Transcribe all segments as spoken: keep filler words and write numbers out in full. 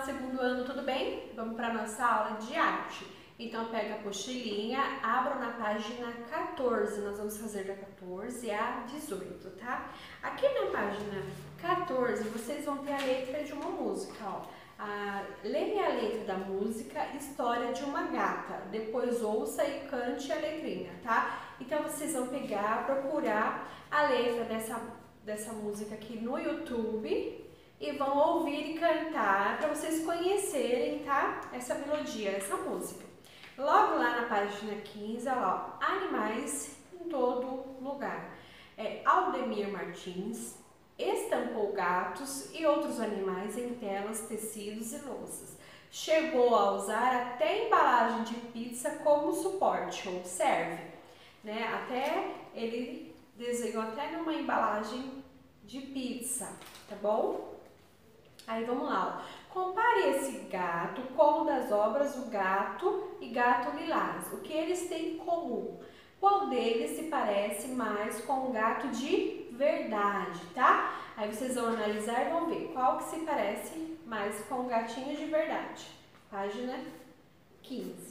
segundo ano, tudo bem? Vamos para a nossa aula de arte. Então, pega a apostilinha, abra na página quatorze, nós vamos fazer da quatorze a dezoito, tá? Aqui na página quatorze, vocês vão ter a letra de uma música, ó. Ah, leia a letra da música História de uma Gata, depois ouça e cante a letrinha, tá? Então, vocês vão pegar, procurar a letra dessa, dessa música aqui no YouTube e vão ouvir e cantar para vocês conhecerem, tá? Essa melodia, essa música. Logo lá na página quinze, olha lá, ó, animais em todo lugar. É, Aldemir Martins estampou gatos e outros animais em telas, tecidos e louças. Chegou a usar até embalagem de pizza como suporte, observe, né? Até ele desenhou até numa embalagem de pizza, tá bom? Aí vamos lá, ó. Compare esse gato com o das obras O Gato e Gato Lilás. O que eles têm em comum? Qual deles se parece mais com um gato de verdade, tá? Aí vocês vão analisar e vão ver qual que se parece mais com um gatinho de verdade. Página quinze.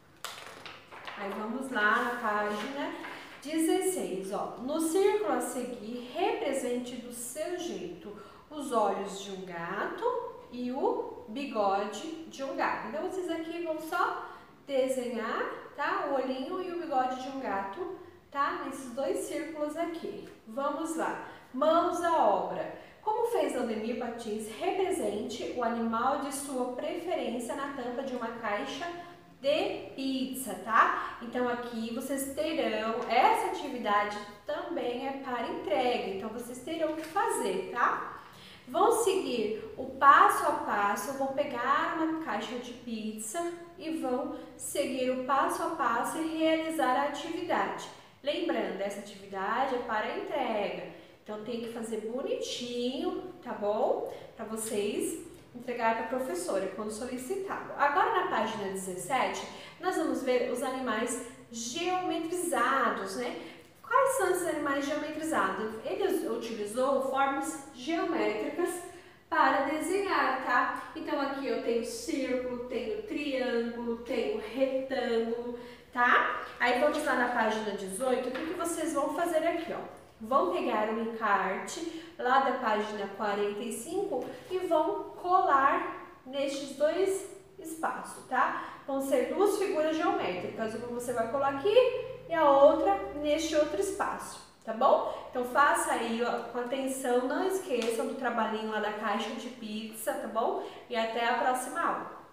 Aí vamos lá na página dezesseis, ó. No círculo a seguir, represente do seu jeito os olhos de um gato e o bigode de um gato. Então, vocês aqui vão só desenhar, tá? O olhinho e o bigode de um gato, tá? Nesses dois círculos aqui. Vamos lá. Mãos à obra. Como fez Aldemir Martins, represente o animal de sua preferência na tampa de uma caixa de pizza, tá? Então, aqui vocês terão, essa atividade também é para entrega, então vocês terão que fazer, tá? Vão seguir o passo a passo, vão pegar uma caixa de pizza e vão seguir o passo a passo e realizar a atividade. Lembrando, essa atividade é para entrega, então tem que fazer bonitinho, tá bom? Para vocês entregar para a professora quando solicitado. Agora na página dezessete, nós vamos ver os animais geometrizados, né? Quais são esses animais geometrizados? Ele utilizou formas geométricas para desenhar, tá? Então aqui eu tenho círculo, tenho triângulo, tenho retângulo, tá? Aí vamos lá na página dezoito, o que, que vocês vão fazer aqui, ó? Vão pegar um encarte lá da página quarenta e cinco e vão colar nestes dois espaços, tá? Vão ser duas figuras geométricas, uma você vai colar aqui e a outra neste outro espaço, tá bom? Então faça aí ó, com atenção, não esqueçam do trabalhinho lá da caixa de pizza, tá bom? E até a próxima aula.